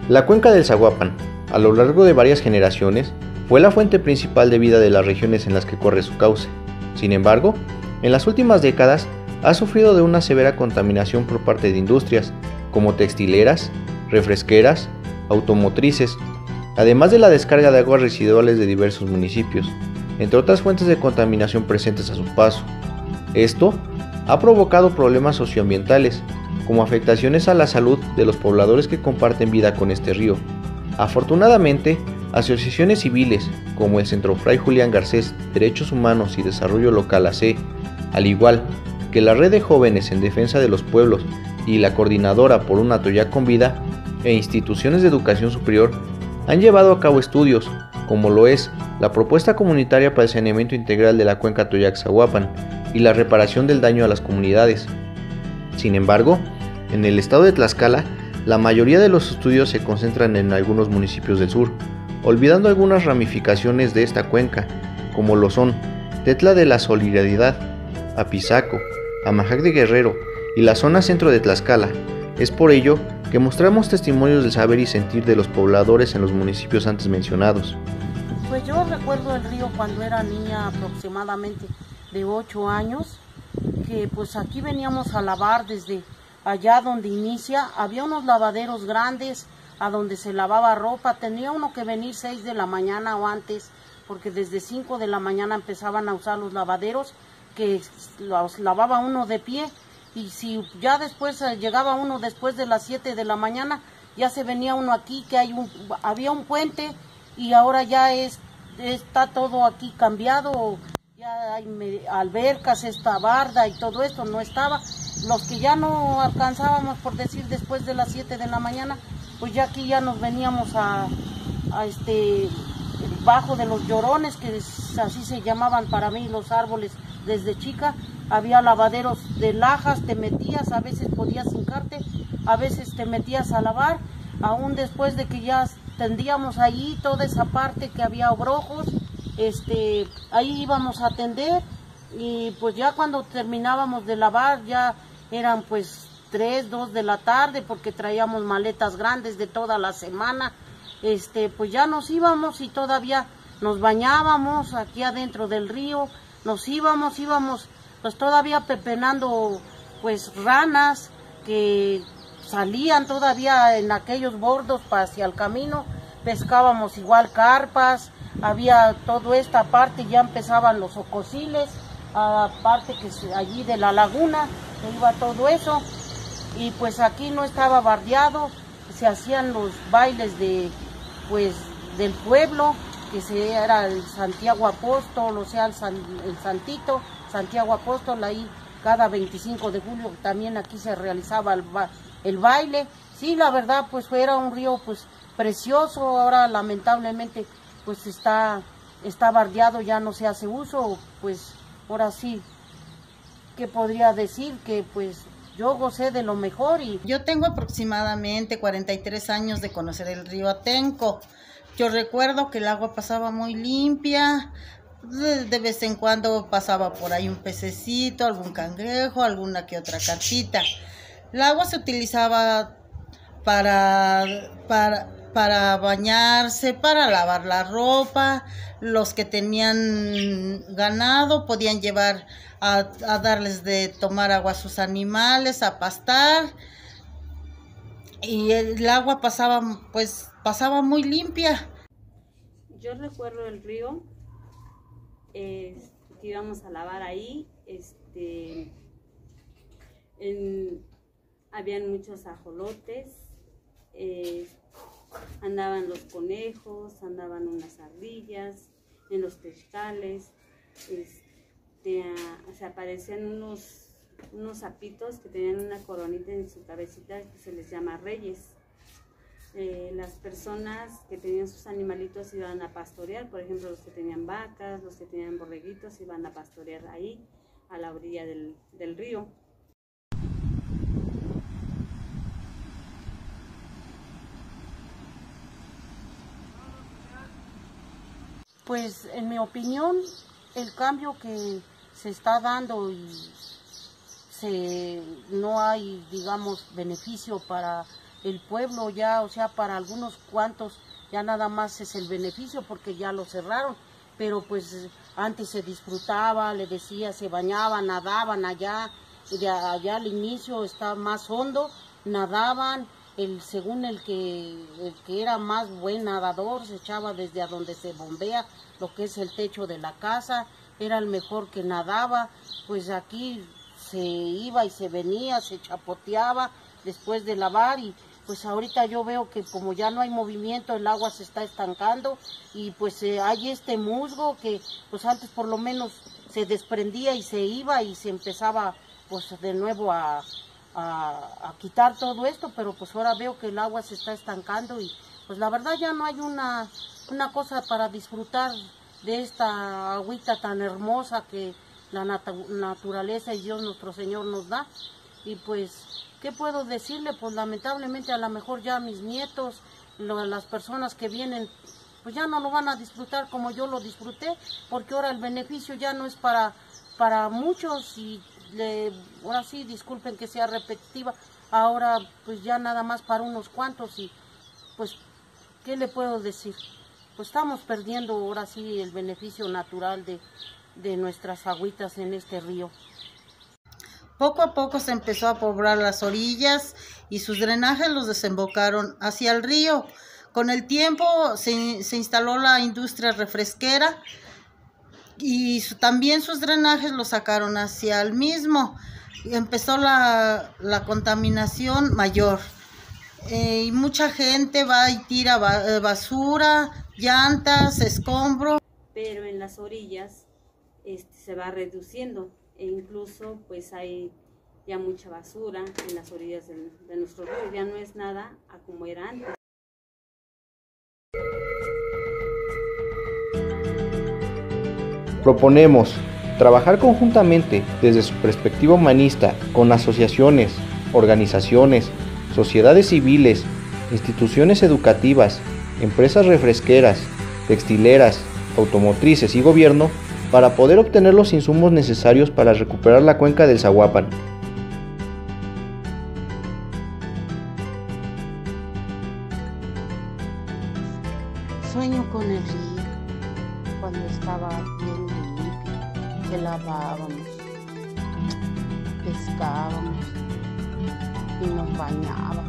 La cuenca del Zaguapan, a lo largo de varias generaciones, fue la fuente principal de vida de las regiones en las que corre su cauce. Sin embargo, en las últimas décadas ha sufrido de una severa contaminación por parte de industrias, como textileras, refresqueras, automotrices, además de la descarga de aguas residuales de diversos municipios, entre otras fuentes de contaminación presentes a su paso. Esto ha provocado problemas socioambientales, como afectaciones a la salud de los pobladores que comparten vida con este río. Afortunadamente, asociaciones civiles como el Centro Fray Julián Garcés Derechos Humanos y Desarrollo Local AC, al igual que la Red de Jóvenes en Defensa de los Pueblos y la Coordinadora por un Atoyac con Vida, e instituciones de educación superior, han llevado a cabo estudios, como lo es la Propuesta Comunitaria para el Saneamiento Integral de la Cuenca Atoyac-Zaguapan y la reparación del daño a las comunidades. Sin embargo, en el estado de Tlaxcala, la mayoría de los estudios se concentran en algunos municipios del sur, olvidando algunas ramificaciones de esta cuenca, como lo son Tetla de la Solidaridad, Apizaco, Amajac de Guerrero y la zona centro de Tlaxcala. Es por ello que mostramos testimonios del saber y sentir de los pobladores en los municipios antes mencionados. Pues yo recuerdo el río cuando era niña, aproximadamente de 8 años, que pues aquí veníamos a lavar desde allá donde inicia. Había unos lavaderos grandes a donde se lavaba ropa. Tenía uno que venir 6 de la mañana o antes, porque desde 5 de la mañana empezaban a usar los lavaderos, que los lavaba uno de pie, y si ya después llegaba uno después de las 7 de la mañana, ya se venía uno aquí, que había un puente, y ahora ya está todo aquí cambiado. Ya hay albercas, esta barda y todo esto no estaba. Los que ya no alcanzábamos, por decir, después de las 7 de la mañana, pues ya aquí ya nos veníamos a bajo de los llorones, que así se llamaban para mí los árboles desde chica. Había lavaderos de lajas, te metías, a veces podías hincarte, a veces te metías a lavar, aún después de que ya tendíamos allí toda esa parte que había obrojos. Ahí íbamos a atender, y pues ya cuando terminábamos de lavar ya eran pues 3, 2 de la tarde, porque traíamos maletas grandes de toda la semana. Pues ya nos íbamos y todavía nos bañábamos aquí adentro del río, nos íbamos pues todavía pepenando pues ranas que salían todavía en aquellos bordos hacia el camino. Pescábamos igual carpas, había toda esta parte, ya empezaban los ocosiles, aparte que allí de la laguna se iba todo eso, y pues aquí no estaba bardeado, se hacían los bailes del pueblo, que era el Santiago Apóstol, o sea, el Santito, Santiago Apóstol. Ahí cada 25 de julio también aquí se realizaba el baile. Sí, la verdad, pues era un río pues precioso. Ahora lamentablemente pues está bardeado, ya no se hace uso. Pues ahora sí, ¿qué podría decir? Que pues yo gocé de lo mejor. Yo tengo aproximadamente 43 años de conocer el río Atenco. Yo recuerdo que el agua pasaba muy limpia, de vez en cuando pasaba por ahí un pececito, algún cangrejo, alguna que otra carpita. El agua se utilizaba para bañarse, para lavar la ropa. Los que tenían ganado podían llevar a darles de tomar agua a sus animales, a pastar, y el agua pasaba muy limpia. Yo recuerdo el río, que íbamos a lavar ahí, habían muchos ajolotes, andaban los conejos, andaban unas ardillas en los texcales, se aparecían unos sapitos que tenían una coronita en su cabecita que se les llama reyes. Las personas que tenían sus animalitos iban a pastorear, por ejemplo, los que tenían vacas, los que tenían borreguitos, iban a pastorear ahí, a la orilla del río. Pues en mi opinión, el cambio que se está dando y no hay, digamos, beneficio para el pueblo ya, o sea, para algunos cuantos ya nada más es el beneficio porque ya lo cerraron, pero pues antes se disfrutaba, le decía, se bañaban, nadaban allá, de allá al inicio estaba más hondo, nadaban, según el que era más buen nadador se echaba desde a donde se bombea, lo que es el techo de la casa, era el mejor que nadaba, pues aquí se iba y se venía, se chapoteaba después de lavar y pues ahorita yo veo que como ya no hay movimiento, el agua se está estancando y pues hay este musgo que pues antes por lo menos se desprendía y se iba y se empezaba pues de nuevo a quitar todo esto, pero pues ahora veo que el agua se está estancando y pues la verdad ya no hay una cosa para disfrutar de esta agüita tan hermosa que la naturaleza y Dios nuestro Señor nos da. Y pues, ¿qué puedo decirle? Pues lamentablemente a lo mejor ya mis nietos, las personas que vienen, pues ya no lo van a disfrutar como yo lo disfruté, porque ahora el beneficio ya no es para muchos y ahora sí, disculpen que sea repetitiva, ahora pues ya nada más para unos cuantos y pues, ¿qué le puedo decir? Pues estamos perdiendo ahora sí el beneficio natural de nuestras agüitas en este río. Poco a poco se empezó a poblar las orillas y sus drenajes los desembocaron hacia el río. Con el tiempo se instaló la industria refresquera y también sus drenajes los sacaron hacia el mismo. Y empezó la contaminación mayor. Y mucha gente va y tira basura, llantas, escombros. Pero en las orillas se va reduciendo e incluso pues hay ya mucha basura en las orillas de nuestro río, ya no es nada a como era antes. Proponemos trabajar conjuntamente desde su perspectiva humanista con asociaciones, organizaciones, sociedades civiles, instituciones educativas, empresas refresqueras, textileras, automotrices y gobierno para poder obtener los insumos necesarios para recuperar la cuenca del Zaguapan. Sueño con el río, cuando estaba bien limpio, que lavábamos, pescábamos y nos bañábamos.